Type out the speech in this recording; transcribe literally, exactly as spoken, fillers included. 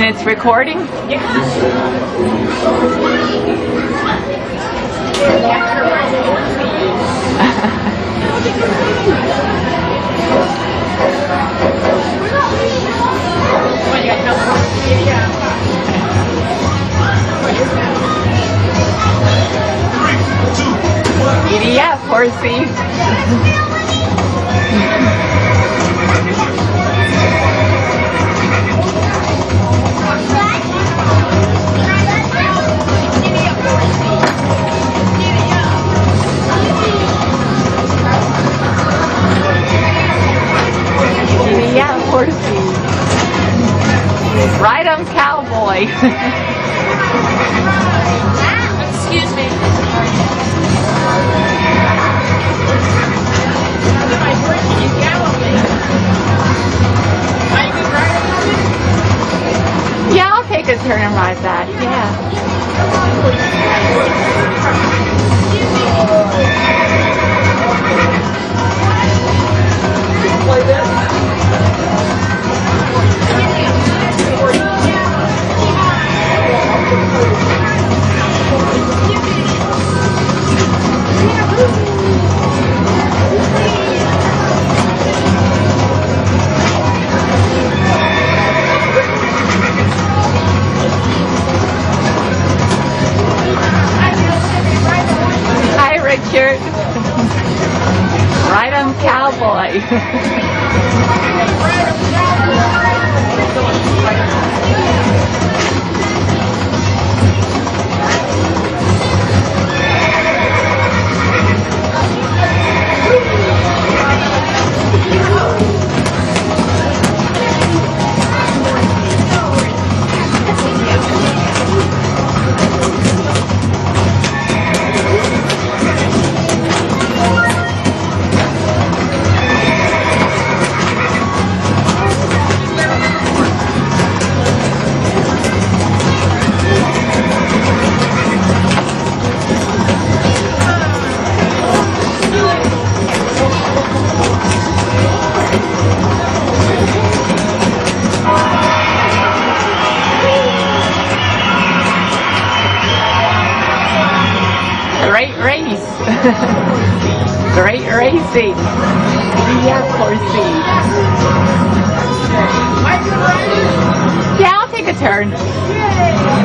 it's recording? Yeah. Giddy up, Horsey. Yeah, Horsey. Ride 'em, cowboy. Excuse me. Yeah, I'll take a turn and ride that. Yeah. Hi, Richard. Ride 'em, cowboy. Great race. Great racing. Yeah, Horsey. Yeah, I'll take a turn.